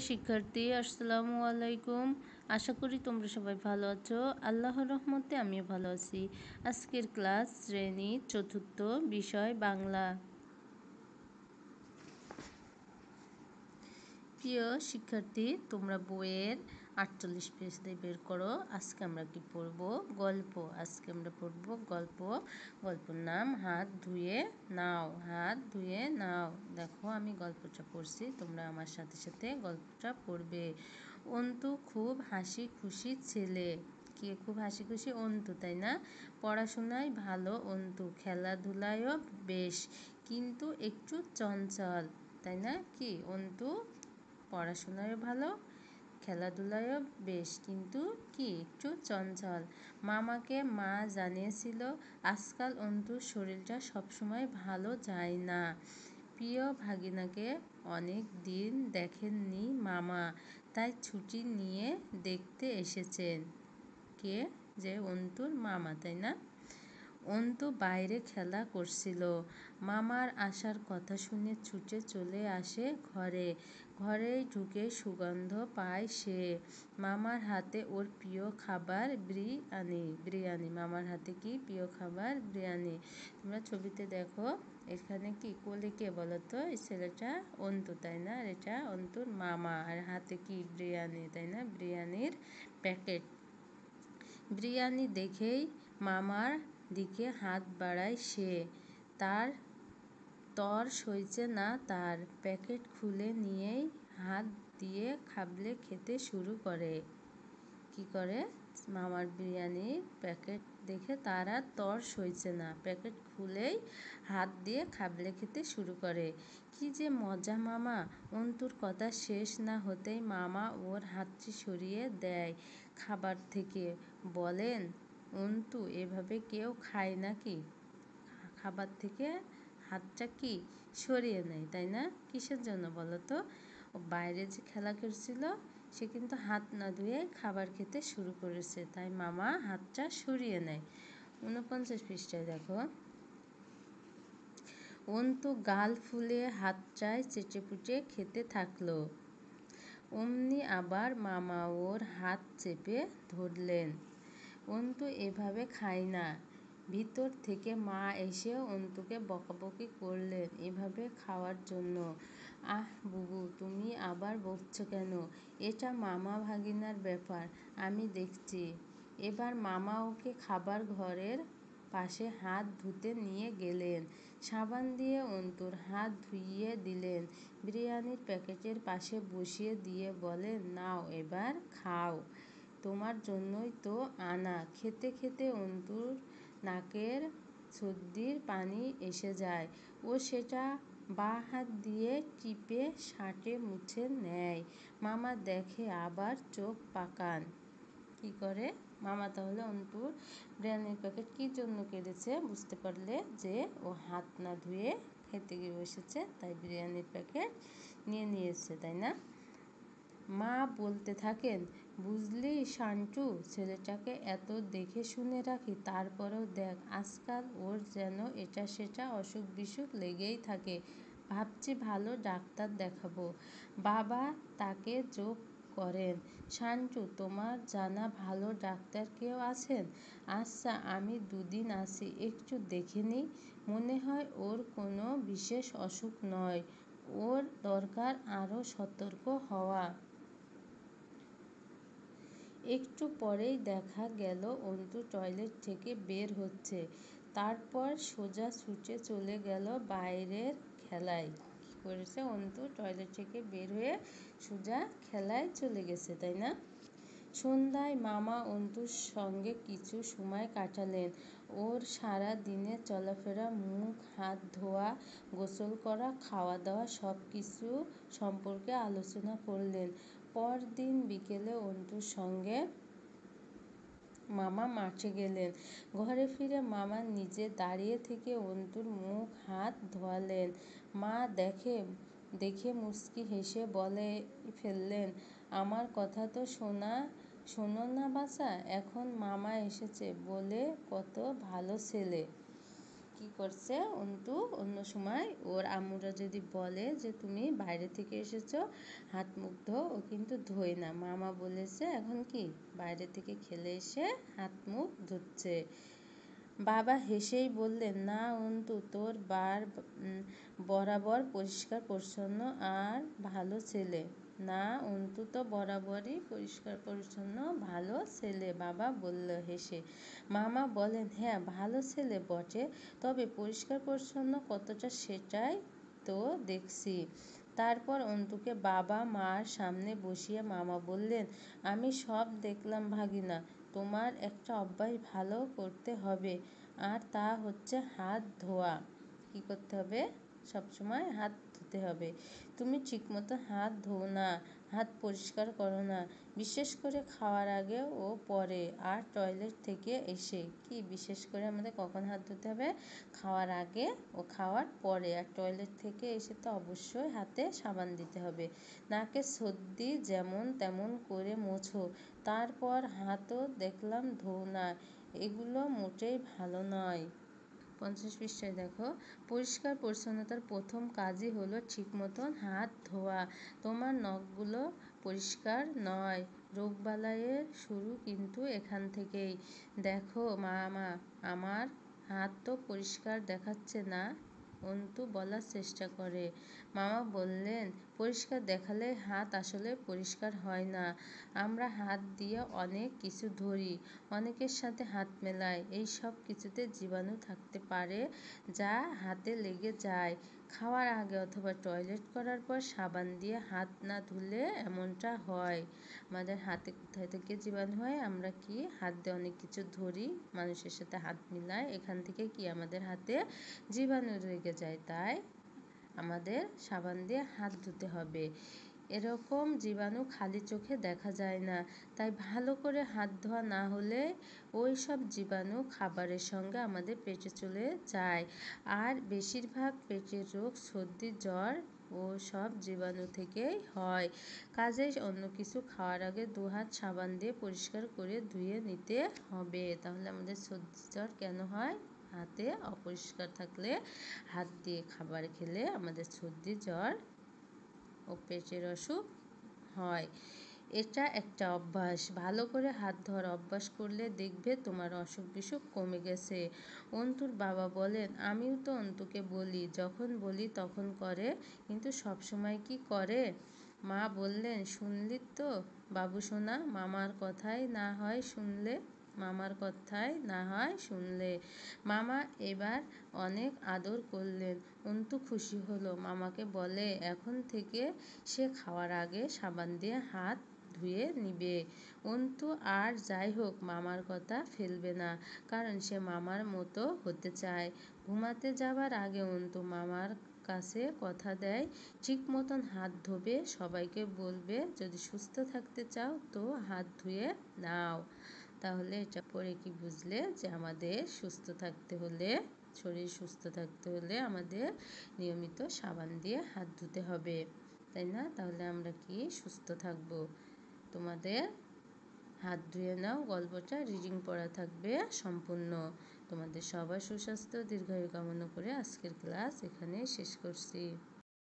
শিক্ষার্থী, আসসালামু আলাইকুম। আশা করি তোমরা সবাই ভালো আছো। আল্লাহর রহমতে আমিও ভালো আছি। আজকের ক্লাস শ্রেণী চতুর্থ, বিষয় বাংলা। প্রিয় শিক্ষার্থী, তোমরা বইয়ের 48 পেজ দিয়ে বের করো। আজকে আমরা কি পড়ব? গল্প। আজকে আমরা পড়ব গল্প। গল্পের নাম হাত ধুয়ে নাও। হাত ধুয়ে নাও। দেখো, আমি গল্পটা পড়ছি, তোমরা আমার সাথে সাথে গল্পটা পড়বে। অন্তু খুব হাসি খুশি ছেলে। কে খুব হাসি খুশি? অন্তু, তাই না? পড়াশোনায় ভালো অন্তু, খেলাধুলায়ও বেশ, কিন্তু একটু চঞ্চল, তাই না? কি অন্তু পড়াশোনায়ও ভালো, খেলাধুলায়ও বেশ, কিন্তু কি একটু চঞ্চল। মামাকে মা জানিয়েছিল আজকাল অন্তুর শরীরটা সবসময় ভালো যায় না। প্রিয় ভাগিনাকে অনেক দিন দেখেননি মামা, তাই ছুটি নিয়ে দেখতে এসেছেন। কে? যে অন্তুর মামা, তাই না? অন্তু বাইরে খেলা করছিল। মামার আসার কথা শুনে ছুটে চলে আসে ঘরে। ঘরেই ঢুকে সুগন্ধ পায় সে। মামার হাতে ওর প্রিয় খাবার বিরিয়ানি। মামার হাতে কি প্রিয় খাবার? বিরিয়ানি। তোমরা ছবিতে দেখো, এখানে কি কোলে কে বলো তো? এই ছেলেটা অন্তু, তাই না? আর এটা অন্তুর মামা, আর হাতে কি? বিরিয়ানি, তাই না? বিরিয়ানির প্যাকেট। বিরিয়ানি দেখেই মামার দিকে হাত বাড়ায় সে। তার তর সইছে না তার। প্যাকেট খুলে নিয়েই হাত দিয়ে খাবলে খেতে শুরু করে। কি করে? মামার বিরিয়ানির প্যাকেট দেখে তার আর তর সইছে না। প্যাকেট খুলেই হাত দিয়ে খাবলে খেতে শুরু করে। কি যে মজা মামা! অন্তুর কথা শেষ না হতেই মামা ওর হাতটি সরিয়ে দেয় খাবার থেকে। বলেন, অন্তু, এভাবে কেউ খায় নাকি? খাবার থেকে হাতটা কি সরিয়ে নেয়, তাই না? কিসের জন্য বলো তো? বাইরে যে খেলা করছিল, সে কিন্তু হাত না ধুয়ে খাবার খেতে শুরু করেছে, তাই মামা হাতটা সরিয়ে নেয়। 49 পৃষ্ঠায় দেখো। অন্তু গাল ফুলিয়ে হাতটায় চেটেপুটে খেতে থাকলো। অমনি আবার মামা ওর হাত চেপে ধরলেন। অন্তু এভাবে খায় না। ভিতর থেকে মা এসে অন্তুকে বকাবকি করলেন এভাবে খাওয়ার জন্য। আহ বুবু, তুমি আবার বকছো কেন? এটা মামা ভাগিনার ব্যাপার, আমি দেখছি। এবার মামা ওকে খাবার ঘরের পাশে হাত ধুতে নিয়ে গেলেন। সাবান দিয়ে অন্তুর হাত ধুইয়ে দিলেন। বিরিয়ানির প্যাকেটের পাশে বসিয়ে দিয়ে বলেন, নাও এবার খাও, তোমার জন্যই তো আনা। খেতে খেতে অন্তুর নাকের সর্দির পানি এসে যায়। ও সেটা বাঁ হাত দিয়ে টিপে সাঁটে মুছে নেয়। মামা দেখে, আবার চোখ পাকান। কি করে? মামা তাহলে অন্তুর বিরিয়ানির প্যাকেট কী জন্য কেড়েছে বুঝতে পারলে, যে ও হাত না ধুয়ে খেতে গিয়ে বসেছে, তাই বিরিয়ানির প্যাকেট নিয়ে নিয়েছে, তাই না? মা বলতে থাকেন, বুঝলি শান্টু, ছেলেটাকে এত দেখে শুনে রাখি, তারপরেও দেখ আজকাল ওর যেন এটা সেটা অসুখ বিসুখ লেগেই থাকে। ভাবছি ভালো ডাক্তার দেখাবো। বাবা তাকে যোগ করেন, শান্টু, তোমার জানা ভালো ডাক্তার কেউ আছেন? আচ্ছা, আমি দুদিন আসি, একটু দেখে নিই। মনে হয় ওর কোনো বিশেষ অসুখ নয়, ওর দরকার আরও সতর্ক হওয়া। একটু পরেই দেখা গেল অন্তু টয়লেট থেকে বের হচ্ছে। তারপর সোজা ছুটে চলে গেল বাইরের খেলায়। কী করেছে? অন্তু টয়লেট থেকে বের হয়ে সোজা খেলায় চলে গেছে, তাই না? সন্ধ্যায় মামা অন্তুর সঙ্গে কিছু সময় কাটালেন। ওর সারা দিনের চলাফেরা, মুখ হাত ধোয়া, গোসল করা, খাওয়া দাওয়া সব কিছু সম্পর্কে আলোচনা করলেন। পরদিন বিকেলে অন্তুর সঙ্গে মামা মাঠে গেলেন। ঘরে ফিরে মামা নিজে দাঁড়িয়ে থেকে অন্তুর মুখ হাত ধোয়ালেন। মা দেখে মুচকি হেসে বলে ফেললেন, আমার কথা তো শোনো না বাছা, এখন মামা এসেছে বলে কত ভালো ছেলে। কি করছে অন্তু অন্য সময় ওর আম্মুরা যদি বলে যে তুমি বাইরে থেকে এসেছো হাত মুখ ধো, ও কিন্তু ধোয় না। মামা বলেছে এখন কি বাইরে থেকে খেলে এসে হাত মুখ ধুচ্ছে। বাবা হেসেই বললেন, না অন্তু, তোর বরাবর পরিষ্কার পরিচ্ছন্ন আর ভালো ছেলে। না অন্তু তো বরাবরই পরিষ্কার পরিচ্ছন্ন ভালো ছেলে, বাবা বলল হেসে। মামা বলেন, হ্যাঁ ভালো ছেলে বটে, তবে পরিষ্কার পরিচ্ছন্ন কতটা সেটাই তো দেখছি। তারপর অন্তুকে বাবা মার সামনে বসিয়ে মামা বললেন, আমি সব দেখলাম ভাগিনা, তোমার একটা অভ্যাস ভালো করতে হবে, আর তা হচ্ছে হাত ধোয়া। কি করতে হবে? সবসময় হাত ধুতে হবে। তুমি ঠিকমতো হাত ধোও না, হাত পরিষ্কার করো না, বিশেষ করে খাওয়ার আগে ও পরে, আর টয়লেট থেকে এসে। কি বিশেষ করে আমাদের কখন হাত ধুতে হবে? খাওয়ার আগে ও খাওয়ার পরে, আর টয়লেট থেকে এসে তো অবশ্যই হাতে সাবান দিতে হবে। নাকে সর্দি যেমন তেমন করে মোছো, তারপর হাতও দেখলাম ধোও না, এগুলো মোটেই ভালো নয়। 50 পৃষ্ঠায় দেখো, পরিষ্কার পরিচ্ছন্নতার প্রথম কাজই হলো ঠিক মতন হাত ধোয়া। তোমার নখগুলো পরিষ্কার নয়, রোগবালাইয়ের শুরু কিন্তু এখান থেকেই। দেখো মামা, আমার হাত তো পরিষ্কার দেখাচ্ছে না, অন্তু বলার চেষ্টা করে। মামা বললেন, পরিষ্কার দেখালে হাত আসলে পরিষ্কার হয় না। আমরা হাত দিয়ে অনেক কিছু ধরি, অনেকের সাথে হাত মেলাই, এই সব কিছুতে জীবাণু থাকতে পারে যা হাতে লেগে যায়। খাওয়ার আগে অথবা টয়লেট করার পর সাবান দিয়ে হাত না ধুলে এমনটা হয়। আমাদের হাতে কোথায় থেকে জীবাণু হয়? আমরা কি হাত দিয়ে অনেক কিছু ধরি, মানুষের সাথে হাত মিলাই, এখান থেকে কি আমাদের হাতে জীবাণু লেগে যায়। তাই আমাদের সাবান দিয়ে হাত ধুতে হবে। এরকম জীবাণু খালি চোখে দেখা যায় না, তাই ভালো করে হাত ধোয়া না হলে ওই সব জীবাণু খাবারের সঙ্গে আমাদের পেটে চলে যায়। আর বেশিরভাগ পেটের রোগ সর্দি জ্বর ও সব জীবাণু থেকেই হয়। কাজেই অন্য কিছু খাওয়ার আগে দুহাত সাবান দিয়ে পরিষ্কার করে ধুয়ে নিতে হবে। তাহলে আমাদের সর্দি জ্বর কেন হয়? হাতে অপরিষ্কার থাকলে, হাত দিয়ে খাবার খেলে আমাদের সর্দি জ্বর ও পেটের অসুখ হয়। এটা একটা অভ্যাস, ভালো করে হাত ধোয়ার অভ্যাস করলে দেখবে তোমার অসুখ বিসুখ কমে গেছে। অন্তুর বাবা বলেন, আমিও তো অন্তুকে বলি, যখন বলি তখন করে, কিন্তু সবসময় কি করে? মা বললেন, শুনলি তো বাবু সোনা, মামার কথাই না হয় শুনলে। মামা এবার অনেক আদর করলেন। অন্তু খুশি হলো, মামাকে বলে এখন থেকে সে খাওয়ার আগে সাবান দিয়ে হাত ধুয়ে নিবে। অন্তু আর যাই হোক মামার কথা ফেলবে না, কারণ সে মামার মতো হতে চায়। ঘুমাতে যাবার আগে অন্তু মামার কাছে কথা দেয়, ঠিক মতন হাত ধোবে, সবাইকে বলবে যদি সুস্থ থাকতে চাও তো হাত ধুয়ে নাও। তাহলে এটা পড়ে কি বুঝলে? যে আমাদের সুস্থ থাকতে হলে, শরীর সুস্থ থাকতে হলে আমাদের নিয়মিত সাবান দিয়ে হাত ধুতে হবে, তাই না? তাহলে আমরা কি সুস্থ থাকব। তোমাদের হাত ধুয়ে নাও গল্পটা রিডিং পড়া থাকবে সম্পূর্ণ। তোমাদের সবার সুস্বাস্থ্য দীর্ঘায়ু কামনা করে আজকের ক্লাস এখানে শেষ করছি।